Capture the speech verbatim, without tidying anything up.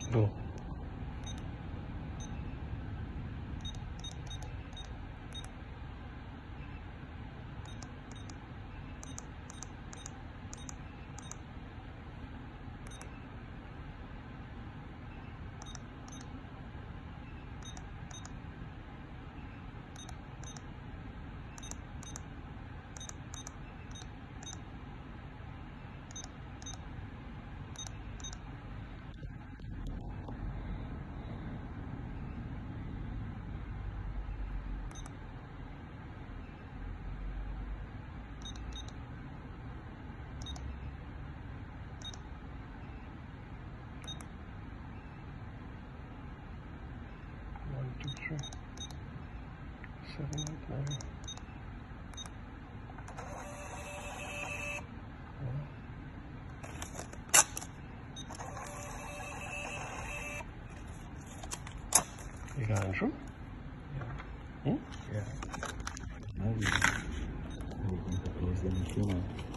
Go. One, two, three, seven, eight, nine. You got intro? Yeah. Hmm? Yeah. Now we, we can close the machine.